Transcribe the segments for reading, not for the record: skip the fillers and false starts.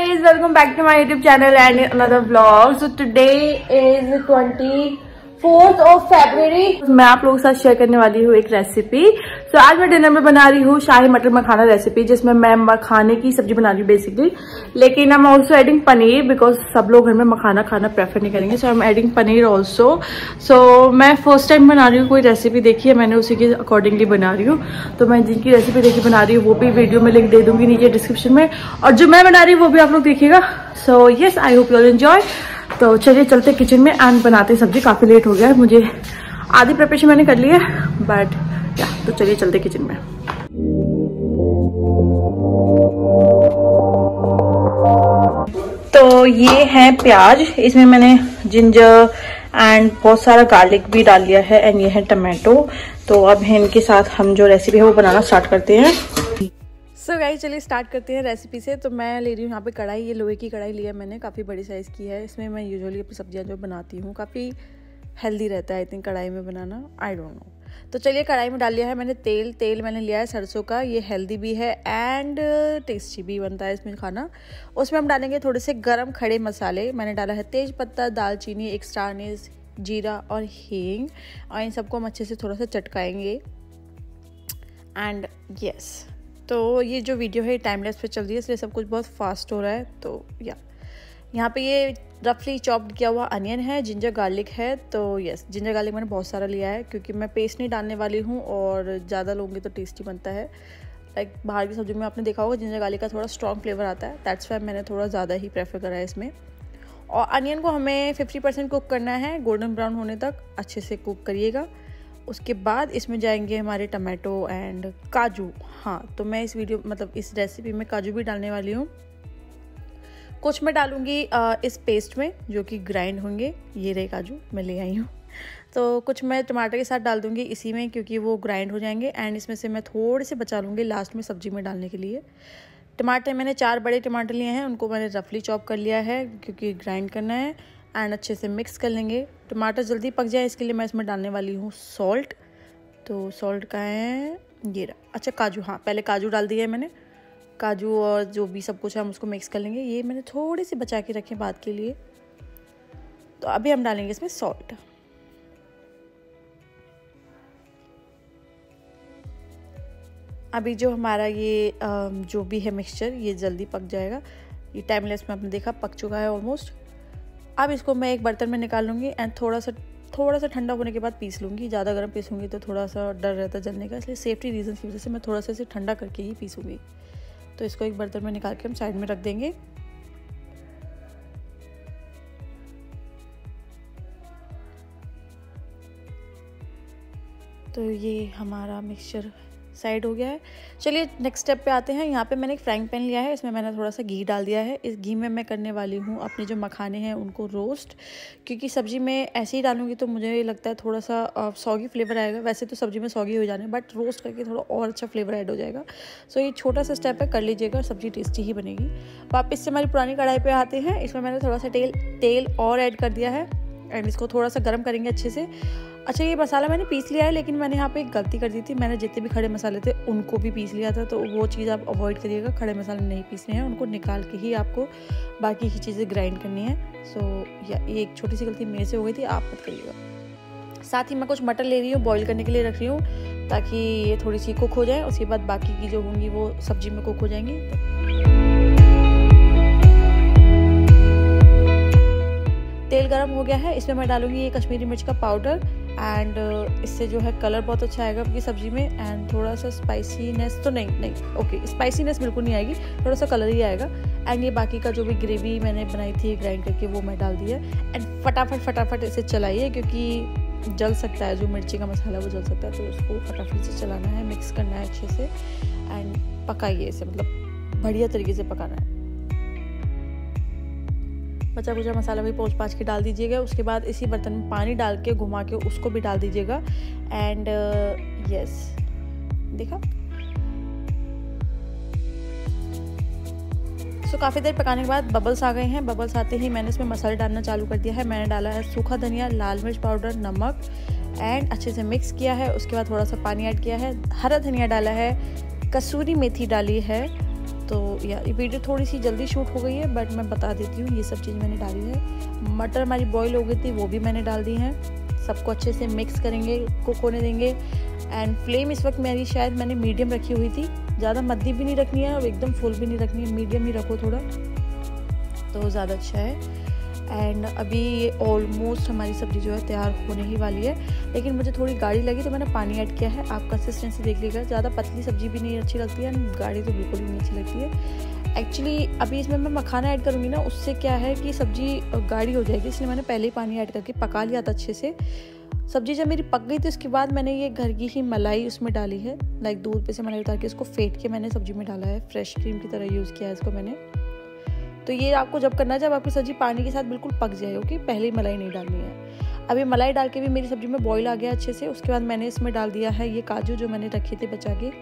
guys, welcome back to my YouTube channel and another vlog. So today is 24th of February. मैं आप लोगों के साथ share करने वाली हूँ एक रेसिपी. So आज मैं डिनर में बना रही हूँ शाही मटर मखाना रेसिपी, जिसमें मैं मखाने की सब्जी बना रही हूँ बेसिकली. लेकिन I'm also adding paneer because सब लोग घर में मखाना खाना प्रेफर नहीं करेंगे. So I'm adding paneer also. So मैं फर्स्ट टाइम बना रही हूँ, कोई रेसिपी देखी है मैंने, उसी के अकॉर्डिंगली बना रही हूँ. तो मैं जिनकी रेसिपी देखी बना रही हूँ वो भी वीडियो में लिंक दे दूंगी नीचे डिस्क्रिप्शन में, और जो मैं बना रही हूँ वो भी आप लोग देखिएगा. So yes, I hope you all enjoy. तो चलिए चलते किचन में एंड बनाते सब्जी. काफी लेट हो गया है, मुझे आधी प्रिपरेशन मैंने कर ली है बट या तो चलिए चलते किचन में. तो ये है प्याज, इसमें मैंने जिंजर एंड बहुत सारा गार्लिक भी डाल लिया है, एंड ये है टमाटो. तो अब इनके साथ हम जो रेसिपी है वो बनाना स्टार्ट करते हैं. सो गाइस चलिए स्टार्ट करते हैं रेसिपी से. तो मैं ले रही हूँ यहाँ पे कढ़ाई. ये लोहे की कढ़ाई ली है मैंने, काफ़ी बड़ी साइज़ की है. इसमें मैं यूजुअली अपनी सब्जियाँ जो बनाती हूँ, काफ़ी हेल्दी रहता है आई थिंक कढ़ाई में बनाना, आई डोंट नो. तो चलिए कढ़ाई में डाल लिया है मैंने तेल मैंने लिया है सरसों का. ये हेल्दी भी है एंड टेस्टी भी बनता है इसमें खाना. उसमें हम डालेंगे थोड़े से गरम खड़े मसाले. मैंने डाला है तेज पत्ता, दालचीनी, एक स्टार अनीस, जीरा और हींग, और इन सबको हम अच्छे से थोड़ा सा चटकाएंगे. एंड यस, तो ये जो वीडियो है टाइम लैप्स पे चल रही है इसलिए सब कुछ बहुत फास्ट हो रहा है. तो या यहाँ पे ये रफली चॉप्ड किया हुआ अनियन है, जिंजर गार्लिक है. तो यस, जिंजर गार्लिक मैंने बहुत सारा लिया है क्योंकि मैं पेस्ट नहीं डालने वाली हूँ और ज़्यादा लोगे तो टेस्टी बनता है. लाइक बाहर की सब्जी में आपने देखा होगा जिंजर गार्लिक का थोड़ा स्ट्रॉन्ग फ्लेवर आता है, दैट्स वाई मैंने थोड़ा ज़्यादा ही प्रेफर करा है इसमें. और अनियन को हमें 50% कुक करना है, गोल्डन ब्राउन होने तक अच्छे से कुक करिएगा. उसके बाद इसमें जाएंगे हमारे टमाटो एंड काजू. हाँ, तो मैं इस वीडियो मतलब इस रेसिपी में काजू भी डालने वाली हूँ. कुछ मैं डालूँगी इस पेस्ट में जो कि ग्राइंड होंगे. ये रहे काजू मैं ले आई हूँ. तो कुछ मैं टमाटर के साथ डाल दूँगी इसी में क्योंकि वो ग्राइंड हो जाएंगे, एंड इसमें से मैं थोड़े से बचा लूँगी लास्ट में सब्जी में डालने के लिए. टमाटर मैंने 4 बड़े टमाटर लिए हैं, उनको मैंने रफली चॉप कर लिया है क्योंकि ग्राइंड करना है. एंड अच्छे से मिक्स कर लेंगे. टमाटर जल्दी पक जाए इसके लिए मैं इसमें डालने वाली हूँ सॉल्ट. तो सॉल्ट का है ये रहा. अच्छा काजू, हाँ पहले काजू डाल दिया है मैंने. काजू और जो भी सब कुछ है हम उसको मिक्स कर लेंगे. ये मैंने थोड़ी सी बचा के रखे बाद के लिए. तो अभी हम डालेंगे इसमें सॉल्ट. अभी जो हमारा ये जो भी है मिक्सचर ये जल्दी पक जाएगा. ये टाइमलेस में आपने देखा पक चुका है ऑलमोस्ट. अब इसको मैं एक बर्तन में निकाल लूँगी एंड थोड़ा सा ठंडा होने के बाद पीस लूँगी. ज़्यादा गर्म पीसूँगी तो थोड़ा सा डर रहता है जलने का, इसलिए सेफ्टी रीजन की वजह से मैं थोड़ा सा इसे ठंडा करके ही पीसूँगी. तो इसको एक बर्तन में निकाल के हम साइड में रख देंगे. तो ये हमारा मिक्सचर साइड हो गया है. चलिए नेक्स्ट स्टेप पे आते हैं. यहाँ पे मैंने एक फ्राइंग पैन लिया है, इसमें मैंने थोड़ा सा घी डाल दिया है. इस घी में मैं करने वाली हूँ अपने जो मखाने हैं उनको रोस्ट, क्योंकि सब्जी में ऐसे ही डालूंगी तो मुझे लगता है थोड़ा सा सॉगी फ्लेवर आएगा. वैसे तो सब्जी में सॉगी हो जाने, बट रोस्ट करके थोड़ा और अच्छा फ्लेवर ऐड हो जाएगा. सो ये छोटा सा स्टेप है, कर लीजिएगा, सब्जी टेस्टी ही बनेगी. वापस से हमारी पुरानी कढ़ाई पर आते हैं. इसमें मैंने थोड़ा सा तेल और ऐड कर दिया है एंड इसको थोड़ा सा गर्म करेंगे अच्छे से. अच्छा ये मसाला मैंने पीस लिया है, लेकिन मैंने यहाँ पे एक गलती कर दी थी. मैंने जितने भी खड़े मसाले थे उनको भी पीस लिया था, तो वो चीज़ आप अवॉइड करिएगा. खड़े मसाले नहीं पीसने हैं, उनको निकाल के ही आपको बाकी की चीज़ें ग्राइंड करनी है. सो ये एक छोटी सी गलती मेरे से हो गई थी, आप मत करिएगा. साथ ही मैं कुछ मटर ले रही हूँ, बॉईल करने के लिए रख रही हूँ ताकि ये थोड़ी सी कुक हो जाए. उसके बाद बाकी की जो होंगी वो सब्जी में कुक हो जाएंगी. तेल गरम हो गया है, इसमें मैं डालूंगी ये कश्मीरी मिर्च का पाउडर. एंड इससे जो है कलर बहुत अच्छा आएगा आपकी सब्जी में. एंड थोड़ा सा स्पाइसीनेस तो नहीं ओके, स्पाइसीनेस बिल्कुल नहीं आएगी, थोड़ा सा कलर ही आएगा. एंड ये बाकी का जो भी ग्रेवी मैंने बनाई थी ग्राइंड करके वो मैं डाल दिया. एंड फटाफट इसे चलाइए क्योंकि जल सकता है, जो मिर्ची का मसाला वो जल सकता है. तो उसको फटाफट से चलाना है, मिक्स करना है अच्छे से एंड पकाइए इसे, मतलब बढ़िया तरीके से पकाना है. बचा कुचा मसाला भी पोंछ पाँच के डाल दीजिएगा. उसके बाद इसी बर्तन में पानी डाल के घुमा के उसको भी डाल दीजिएगा. एंड यस, देखा. सो काफ़ी देर पकाने के बाद बबल्स आ गए हैं. बबल्स आते ही मैंने इसमें मसाले डालना चालू कर दिया है. मैंने डाला है सूखा धनिया, लाल मिर्च पाउडर, नमक एंड अच्छे से मिक्स किया है. उसके बाद थोड़ा सा पानी ऐड किया है. हरा धनिया डाला है, कसूरी मेथी डाली है, तो यार ये वीडियो थोड़ी सी जल्दी शूट हो गई है, बट मैं बता देती हूँ ये सब चीज़ मैंने डाली है। मटर हमारी बॉईल हो गई थी, वो भी मैंने डाल दी हैं। सबको अच्छे से मिक्स करेंगे, कुक होने देंगे। एंड फ्लेम इस वक्त मेरी शायद मैंने मीडियम रखी हुई थी, ज़्यादा मद्दी भी नहीं रखनी है और एकदम फुल भी नहीं रखनी है, मीडियम ही रखो थोड़ा, तो ज़्यादा अच्छा है। एंड अभी ये ऑलमोस्ट हमारी सब्ज़ी जो है तैयार होने ही वाली है, लेकिन मुझे थोड़ी गाढ़ी लगी तो मैंने पानी ऐड किया है। आप कंसिस्टेंसी देख लीजिएगा, ज़्यादा पतली सब्ज़ी भी नहीं अच्छी लगती है, गाढ़ी तो बिल्कुल भी नहीं अच्छी लगती है। एक्चुअली अभी इसमें मैं मखाना ऐड करूँगी ना, उससे क्या है कि सब्ज़ी गाढ़ी हो जाएगी, इसलिए मैंने पहले ही पानी ऐड करके पका लिया था अच्छे से। सब्ज़ी जब मेरी पक गई थी उसके बाद मैंने ये घर की ही मलाई उसमें डाली है, लाइक दूध पे से मलाई उतार के इसको फेंट के मैंने सब्ज़ी में डाला है, फ्रेश क्रीम की तरह यूज़ किया है इसको मैंने। तो ये आपको जब करना है जब आपकी सब्ज़ी पानी के साथ बिल्कुल पक जाए, ओके, पहले ही मलाई नहीं डालनी है। अभी मलाई डाल के भी मेरी सब्ज़ी में बॉईल आ गया अच्छे से। उसके बाद मैंने इसमें डाल दिया है ये काजू जो मैंने रखे थे बचा के,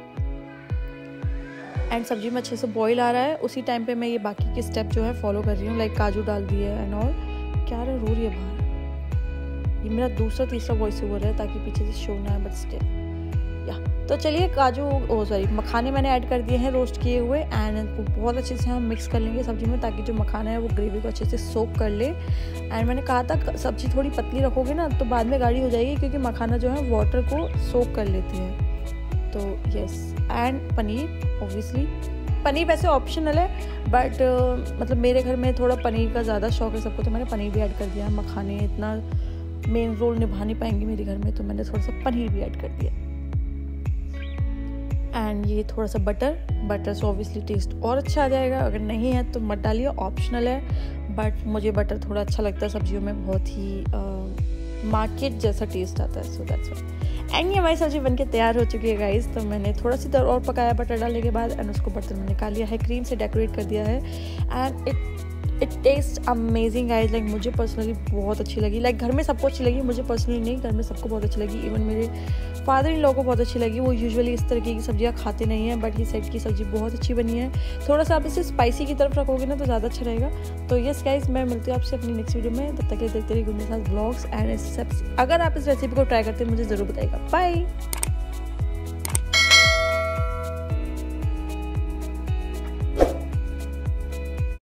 एंड सब्ज़ी में अच्छे से बॉईल आ रहा है। उसी टाइम पे मैं ये बाकी के स्टेप जो है फॉलो कर रही हूँ, लाइक काजू डाल दिए एंड ऑल। क्या रो रही है बाहर, ये मेरा दूसरा तीसरा वॉइस ओवर है ताकि पीछे से शो ना है, बट स्टिल या। तो चलिए काजू मखाने मैंने ऐड कर दिए हैं रोस्ट किए हुए, एंड इनको बहुत अच्छे से हम मिक्स कर लेंगे सब्जी में, ताकि जो मखाना है वो ग्रेवी को अच्छे से सोक कर ले। एंड मैंने कहा था सब्जी थोड़ी पतली रखोगे ना तो बाद में गाढ़ी हो जाएगी, क्योंकि मखाना जो है वाटर को सोक कर लेते हैं। तो yes, and paneer, obviously paneer वैसे ऑप्शनल है, बट मतलब मेरे घर में थोड़ा पनीर का ज़्यादा शौक है सबको, तो मैंने पनीर भी ऐड कर दिया। मखाने इतना मेन रोल निभा नहीं पाएंगे मेरे घर में, तो मैंने थोड़ा सा पनीर भी ऐड कर दिया। एंड ये थोड़ा सा बटर से ऑब्वियसली टेस्ट और अच्छा आ जाएगा, अगर नहीं है तो मत डालिए, ऑप्शनल है, बट मुझे बटर थोड़ा अच्छा लगता है सब्जियों में, बहुत ही मार्केट जैसा टेस्ट आता है, सो दैट्स व्हाई। एंड ये हमारी सब्जी बनके तैयार हो चुकी है गाइस। तो मैंने थोड़ा सी देर और पकाया बटर डालने के बाद, एंड उसको बर्तन में निकाल लिया है, क्रीम से डेकोरेट कर दिया है, and it taste amazing guys. Like मुझे पर्सनली बहुत अच्छी लगी, लाइक घर में सबको अच्छी लगी, मुझे पर्सनली नहीं, घर में सबको बहुत अच्छी लगी, इवन मेरे फादर इन लोगों को बहुत अच्छी लगी। वो यूजुअली इस तरीके की सब्जियां खाते नहीं हैं, बट ही साइड की सब्जी बहुत अच्छी बनी है। थोड़ा सा आप इसे स्पाइसी की तरफ रखोगे ना तो ज़्यादा अच्छा रहेगा। तो यस गाइस, मैं मिलती हूँ आपसे अपनी नेक्स्ट वीडियो में, तब तक के देखते रहिए गुड मेरे साथ ब्लॉग्स एंड अगर आप इस रेसिपी को ट्राई करते हैं मुझे ज़रूर बताइएगा। बाय।